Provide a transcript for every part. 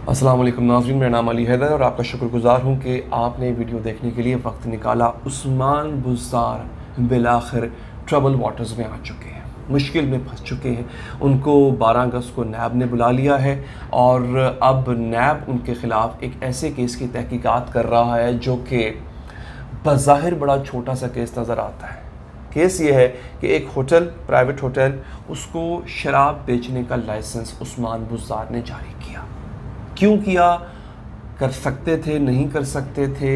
अस्सलाम वालेकुम नाज़रीन, मेरा नाम अली हैदर और आपका शुक्रगुज़ार हूँ कि आपने वीडियो देखने के लिए वक्त निकाला। उस्मान बुज़दार बिलाखिर ट्रबल वाटर्स में आ चुके हैं, मुश्किल में फंस चुके हैं। उनको 12 अगस्त को नैब ने बुला लिया है और अब नैब उनके ख़िलाफ़ एक ऐसे केस की तहकीकात कर रहा है जो कि बज़ाहिर बड़ा छोटा सा केस नज़र आता है। केस ये है कि एक होटल, प्राइवेट होटल, उसको शराब बेचने का लाइसेंस उस्मान बुज़दार ने जारी किया। क्यों किया, कर सकते थे, नहीं कर सकते थे,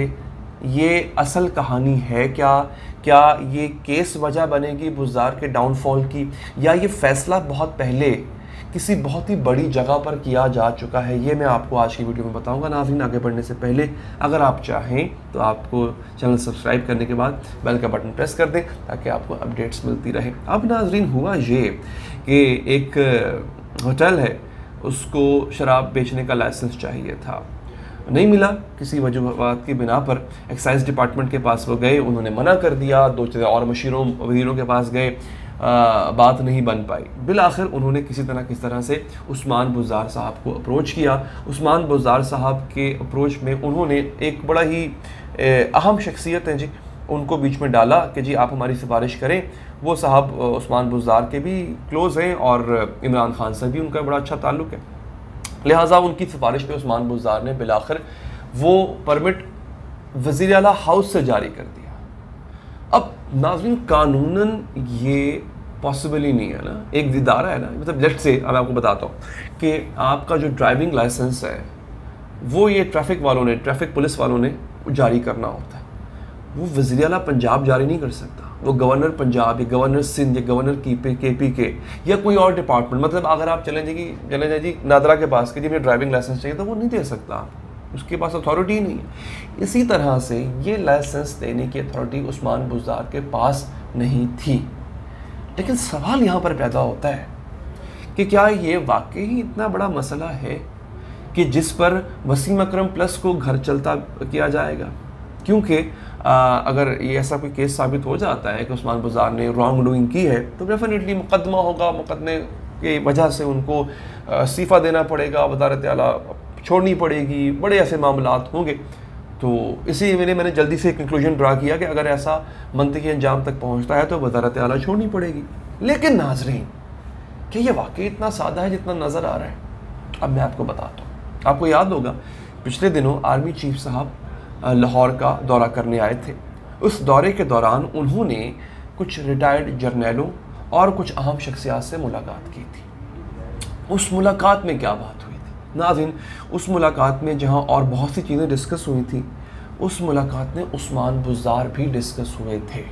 ये असल कहानी है क्या ये केस वजह बनेगी बुज़दार के डाउनफॉल की, या ये फ़ैसला बहुत पहले किसी बहुत ही बड़ी जगह पर किया जा चुका है, ये मैं आपको आज की वीडियो में बताऊंगा। नाज़रीन, आगे बढ़ने से पहले अगर आप चाहें तो आपको चैनल सब्सक्राइब करने के बाद बेल का बटन प्रेस कर दें ताकि आपको अपडेट्स मिलती रहे। अब नाज़रीन, हुआ ये कि एक होटल है, उसको शराब बेचने का लाइसेंस चाहिए था, नहीं मिला। किसी वजूहत की बिना पर एक्साइज डिपार्टमेंट के पास वो गए, उन्होंने मना कर दिया। 2 और वज़ीरों के पास गए, बात नहीं बन पाई। बिल आखिर उन्होंने किसी तरह से उस्मान बुज़दार साहब को अप्रोच किया। उस्मान बुज़दार साहब के अप्रोच में उन्होंने एक बड़ा ही अहम शख्सियत है जी, उनको बीच में डाला कि जी आप हमारी सिफारिश करें। वो साहब उस्मान बुज़दार के भी क्लोज़ हैं और इमरान खान से भी उनका बड़ा अच्छा ताल्लुक़ है, लिहाजा उनकी सिफारिश पे उस्मान बुज़दार ने बिलाखिर वो परमिट वज़ीर आला हाउस से जारी कर दिया। अब नाज़रीन, कानूनन ये पॉसिबल ही नहीं है ना, एक इदारा है ना, मतलब लेट्स से अब आपको बताता हूँ कि आपका जो ड्राइविंग लाइसेंस है वो ये ट्रैफिक वालों ने, ट्रैफिक पुलिस वालों ने जारी करना होता है। वो वज़ीर आला पंजाब जारी नहीं कर सकता, वो गवर्नर पंजाब या गवर्नर सिंध या गवर्नर KP के या कोई और डिपार्टमेंट, मतलब अगर आप चले जाए जी नादरा के पास कि जी मुझे ड्राइविंग लाइसेंस चाहिए, तो वो नहीं दे सकता, उसके पास अथॉरिटी नहीं है। इसी तरह से ये लाइसेंस देने की अथॉरिटी उस्मान बुज़दार के पास नहीं थी। लेकिन सवाल यहाँ पर पैदा होता है कि क्या ये वाकई ही इतना बड़ा मसला है कि जिस पर वसीम अकरम प्लस को घर चलता किया जाएगा? क्योंकि अगर ये ऐसा कोई केस साबित हो जाता है कि उस्मान बुज़दार ने रॉन्ग डूइंग की है तो डेफिनेटली मुकदमा होगा, मुकदमे की वजह से उनको इस्तीफ़ा देना पड़ेगा, वज़ारत आला छोड़नी पड़ेगी, बड़े ऐसे मामलात होंगे। तो इसी मैंने जल्दी से कंक्लूजन ड्रा किया कि अगर ऐसा मंतकी अंजाम तक पहुँचता है तो वज़ारत आला छोड़नी पड़ेगी। लेकिन नाज़रीन, क्या ये वाकई इतना सादा है जितना नज़र आ रहा है? अब मैं आपको बताता हूँ। आपको याद होगा पिछले दिनों आर्मी चीफ साहब लाहौर का दौरा करने आए थे। उस दौरे के दौरान उन्होंने कुछ रिटायर्ड जर्नैलों और कुछ अहम शख्सियात से मुलाकात की थी। उस मुलाकात में क्या बात हुई थी नाज़रीन? उस मुलाकात में जहां और बहुत सी चीज़ें डिस्कस हुई थी, उस मुलाकात में उस्मान बुज़दार भी डिस्कस हुए थे।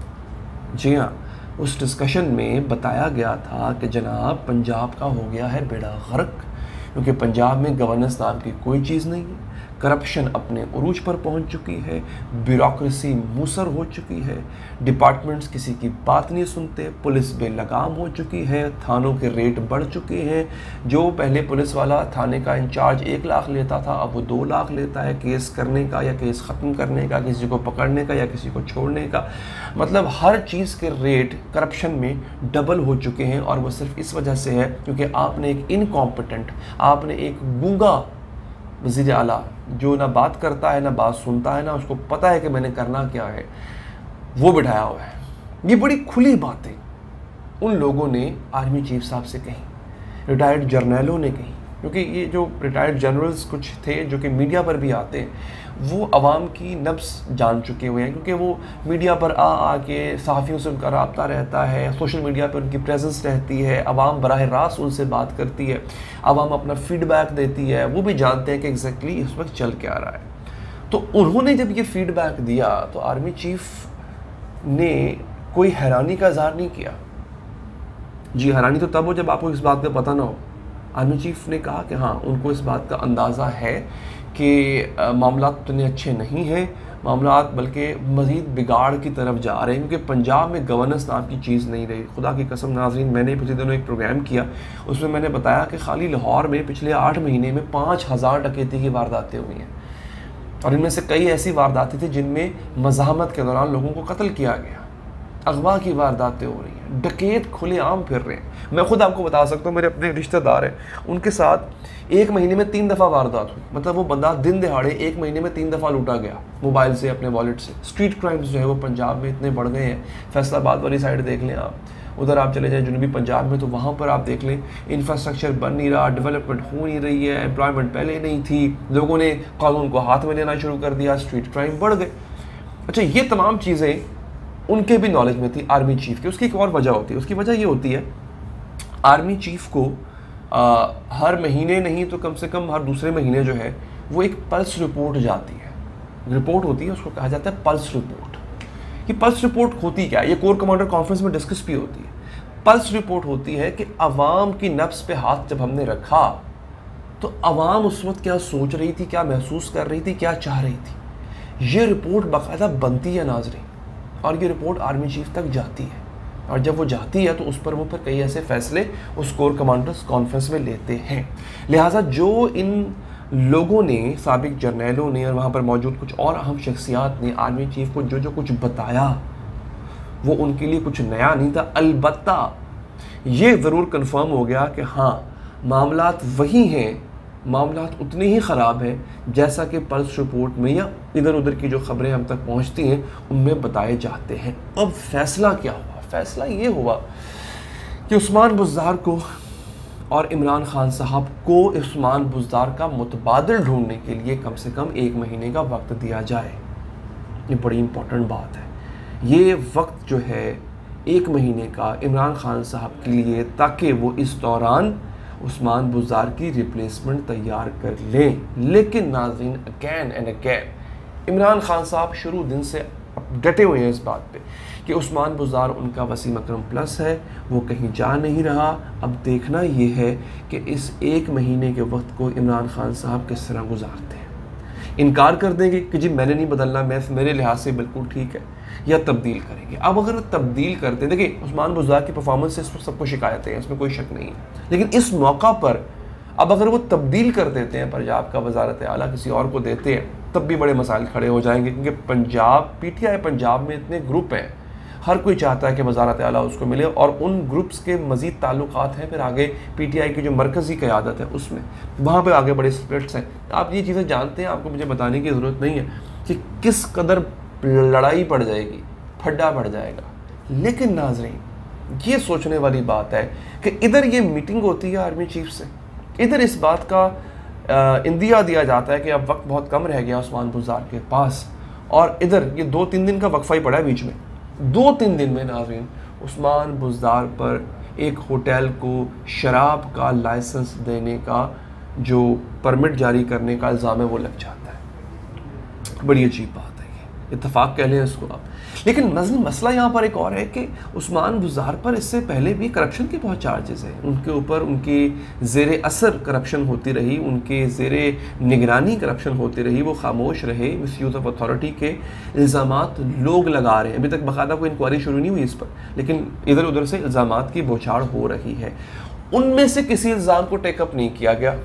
जी हाँ, उस डिस्कशन में बताया गया था कि जनाब पंजाब का हो गया है बेड़ा गर्क, क्योंकि पंजाब में गवर्नेंस नाम की कोई चीज़ नहीं है, करप्शन अपने उरूज पर पहुंच चुकी है, ब्यूरोक्रेसी मूसर हो चुकी है, डिपार्टमेंट्स किसी की बात नहीं सुनते, पुलिस बेलगाम हो चुकी है, थानों के रेट बढ़ चुके हैं। जो पहले पुलिस वाला थाने का इंचार्ज 1 लाख लेता था, अब वो 2 लाख लेता है केस करने का या केस ख़त्म करने का, किसी को पकड़ने का या किसी को छोड़ने का। मतलब हर चीज़ के रेट करप्शन में डबल हो चुके हैं और वो सिर्फ इस वजह से है क्योंकि आपने एक इनकॉम्पिटेंट, आपने एक गूंगा वज़ीर आला जो ना बात करता है, ना बात सुनता है, ना उसको पता है कि मैंने करना क्या है, वो बिठाया हुआ है। ये बड़ी खुली बातें उन लोगों ने आर्मी चीफ साहब से कही, रिटायर्ड जर्नैलों ने कही, क्योंकि ये जो रिटायर्ड जनरल्स कुछ थे जो कि मीडिया पर भी आते हैं, वो अवाम की नब्ज़ जान चुके हुए हैं, क्योंकि वो मीडिया पर आके सहाफ़ियों से उनका रब्ता रहता है, सोशल मीडिया पर उनकी प्रेजेंस रहती है, अवाम बराह रास्त उनसे बात करती है, अवाम अपना फ़ीडबैक देती है, वो भी जानते हैं कि एग्जैक्टली इस वक्त चल क्या रहा है। तो उन्होंने जब ये फ़ीडबैक दिया तो आर्मी चीफ ने कोई हैरानी का इज़हार नहीं किया। जी, हैरानी तो तब हो जब आपको इस बात का पता ना हो। आर्मी चीफ ने कहा कि हाँ, उनको इस बात का अंदाज़ा है कि मामला उतने अच्छे नहीं हैं, मामला बल्कि मज़ीद बिगाड़ की तरफ जा रहे हैं, क्योंकि पंजाब में गवर्नेंस नाम की चीज़ नहीं रही। खुदा की कसम नाज़रीन, मैंने पिछले दिनों एक प्रोग्राम किया, उसमें मैंने बताया कि खाली लाहौर में पिछले 8 महीने में 5000 डकैती की वारदातें हुई हैं और इनमें से कई ऐसी वारदातें थी जिनमें मज़ाहमत के दौरान लोगों को कत्ल किया गया, अगवा की वारदातें हो रही हैं। हैं, डकैत खुलेआम फिर रहे हैं। मैं खुद आपको बता सकता हूँ, मेरे अपने रिश्तेदार हैं, उनके साथ एक महीने में 3 दफ़ा वारदात हुई। मतलब वो बंदा दिन दिहाड़े एक महीने में 3 दफ़ा लूटा गया, मोबाइल से, अपने वॉलेट से। स्ट्रीट क्राइम्स जो है वो पंजाब में इतने बढ़ गए हैं। फैसलाबाद वाली साइड देख लें आप, उधर आप चले जाएं जनूबी पंजाब में, तो वहाँ पर आप देख लें इंफ्रास्ट्रक्चर बन नहीं रहा, डेवलपमेंट हो नहीं रही है, एम्प्लॉयमेंट पहले नहीं थी, लोगों ने कानून को हाथ में लेना शुरू कर दिया, स्ट्रीट क्राइम बढ़ गए। अच्छा, ये तमाम चीज़ें उनके भी नॉलेज में थी आर्मी चीफ के। उसकी एक और वजह होती है, उसकी वजह ये होती है आर्मी चीफ को हर महीने नहीं तो कम से कम हर दूसरे महीने जो है वो एक पल्स रिपोर्ट जाती है, रिपोर्ट होती है, उसको कहा जाता है पल्स रिपोर्ट। कि पल्स रिपोर्ट होती क्या है, ये कोर कमांडर कॉन्फ्रेंस में डिस्कस भी होती है। पल्स रिपोर्ट होती है कि अवाम की नफ्स पे हाथ जब हमने रखा तो अवाम उस वक्त क्या सोच रही थी, क्या महसूस कर रही थी, क्या चाह रही थी। ये रिपोर्ट बाकायदा बनती है नाज़रीन, और ये रिपोर्ट आर्मी चीफ तक जाती है, और जब वो जाती है तो उस पर वो फिर कई ऐसे फैसले उस कोर कमांडर्स कॉन्फ्रेंस में लेते हैं। लिहाजा जो इन लोगों ने, साबिक जर्नैलों ने और वहाँ पर मौजूद कुछ और अहम शख्सियात ने आर्मी चीफ को जो कुछ बताया वो उनके लिए कुछ नया नहीं था। अलबत्ता ये ज़रूर कन्फर्म हो गया कि हाँ, मामलात वही हैं, मामलात उतने ही ख़राब हैं जैसा कि पल्स रिपोर्ट में या इधर उधर की जो ख़बरें हम तक पहुँचती हैं उनमें बताए जाते हैं। अब फैसला क्या हुआ? फैसला ये हुआ कि उस्मान बुज़दार को और इमरान खान साहब को उस्मान बुज़दार का मुतबादिल ढूंढने के लिए कम से कम 1 महीने का वक्त दिया जाए। ये बड़ी इंपॉर्टेंट बात है। ये वक्त जो है 1 महीने का इमरान खान साहब के लिए, ताकि वो इस दौरान उस्मान बुज़दार की रिप्लेसमेंट तैयार कर लें। लेकिन नाज़रीन, again and again Imran Khan साहब शुरू दिन से डटे हुए हैं इस बात पे कि उस्मान बुज़दार उनका वसीम अकरम प्लस है, वो कहीं जा नहीं रहा। अब देखना ये है कि इस 1 महीने के वक्त को इमरान खान साहब किस तरह गुजारते हैं। इनकार कर देंगे कि जी मैंने नहीं बदलना, मेरे लिहाज से बिल्कुल ठीक है, या तब्दील करेंगे। अब अगर तब्दील करते हैं, देखिए उस्मान बुज़दार की परफॉर्मेंस से इस पर सबको शिकायतें हैं, इसमें कोई शक नहीं है, लेकिन इस मौका पर अब अगर वो तब्दील कर देते हैं, पंजाब का वज़ारत आला किसी और को देते हैं, तब भी बड़े मसाइल खड़े हो जाएंगे। क्योंकि पंजाब, पीटीआई पंजाब में इतने ग्रुप हैं, हर कोई चाहता है कि वज़ारत आला उसको मिले, और उन ग्रुप्स के मज़ीद ताल्लुकात हैं फिर आगे पीटीआई की जो मरकज़ी क़यादत है उसमें, वहाँ पे आगे बड़े स्प्लिट्स हैं। आप ये चीज़ें जानते हैं, आपको मुझे बताने की ज़रूरत नहीं है कि किस कदर लड़ाई पड़ जाएगी, फड्डा पड़ जाएगा। लेकिन नाज़रीन, ये सोचने वाली बात है कि इधर ये मीटिंग होती है आर्मी चीफ से, इधर इस बात का इंदिया दिया जाता है कि अब वक्त बहुत कम रह गया उस्मान बुज़दार के पास, और इधर ये 2-3 दिन का वक्फा ही पड़ा है बीच में। 2-3 दिन में नाज़रीन उस्मान बुज़दार पर एक होटल को शराब का लाइसेंस देने का जो परमिट जारी करने का इल्ज़ाम है वो लग जाता है। बड़ी अजीब बात है, ये इत्तफाक कह लें इसको आप। लेकिन मसला यहाँ पर एक और है कि उस्मान बुज़दार पर इससे पहले भी करप्शन के बहुत चार्जेस हैं, उनके ऊपर उनके ज़ेरे असर करप्शन होती रही, उनके ज़ेरे निगरानी करप्शन होती रही, वो खामोश रहे। मिसयूज़ ऑफ अथॉरिटी के इल्ज़ामात लोग लगा रहे हैं, अभी तक बाकायदा कोई इंक्वायरी शुरू नहीं हुई इस पर, लेकिन इधर उधर से इल्ज़ामात की बौछार हो रही है। उनमें से किसी इल्ज़ाम को टेकअप नहीं किया गया,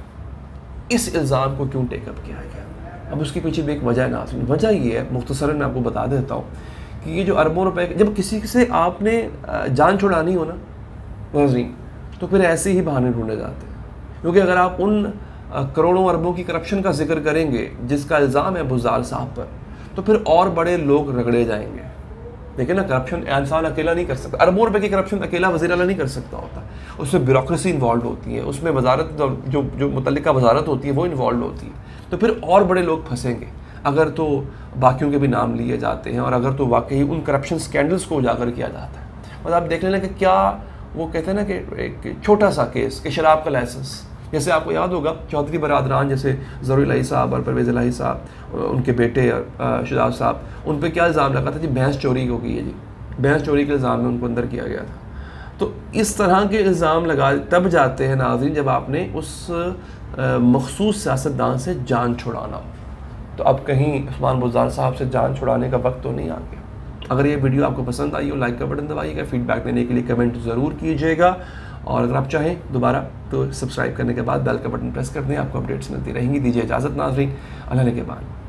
इस इल्ज़ाम को क्यों टेकअप किया गया? अब उसके पीछे भी एक वजह है नाज़रीन। वजह ये है, मुख्तसरन मैं आपको बता देता हूँ कि ये जो अरबों रुपए, जब किसी से आपने जान छुड़ानी हो ना नाज़रीन, तो फिर ऐसे ही बहाने ढूंढे जाते हैं। क्योंकि अगर आप उन करोड़ों अरबों की करप्शन का जिक्र करेंगे जिसका इल्ज़ाम है बुज़दार साहब पर, तो फिर और बड़े लोग रगड़े जाएंगे। देखिए ना, करप्शन इंसान अकेला नहीं कर सकता, अरबों रुपए की करप्शन अकेला वज़ीर आला नहीं कर सकता होता, उसमें ब्यूरोक्रेसी इन्वॉल्व होती है, उसमें वजारत जो मुतल्लिका वजारत होती है वो इन्वॉल्व होती है, तो फिर और बड़े लोग फंसेंगे अगर तो बाकियों के भी नाम लिए जाते हैं, और अगर तो वाकई उन करप्शन स्कैंडल्स को उजागर किया जाता है। और आप देख लेना कि क्या वो कहते हैं ना कि एक छोटा सा केस कि शराब का लाइसेंस, जैसे आपको याद होगा चौधरी बरादरान जैसे ज़रूर इलाही साहब और परवेज़ इलाही साहब, उनके बेटे शहजाद साहब, उन पर क्या इल्ज़ाम लगा था जी, भैंस चोरी हो गई है जी, भैंस चोरी के इल्ज़ाम में उनको अंदर किया गया था। तो इस तरह के इल्ज़ाम लगा तब जाते हैं नाज़रीन जब आपने उस मखसूस सियासतदान से जान छुड़ाना हो। तो अब कहीं उस्मान बुज़दार साहब से जान छुड़ाने का वक्त तो नहीं आ गया। अगर ये वीडियो आपको पसंद आई हो, लाइक का बटन दबाइएगा, फीडबैक देने के लिए कमेंट ज़रूर कीजिएगा, और अगर आप चाहें दोबारा तो सब्सक्राइब करने के बाद बेल का बटन प्रेस कर दें, आपको अपडेट्स मिलती रहेंगी। दीजिए इजाज़त नाज़रीन, अल्लाह ने के बाद।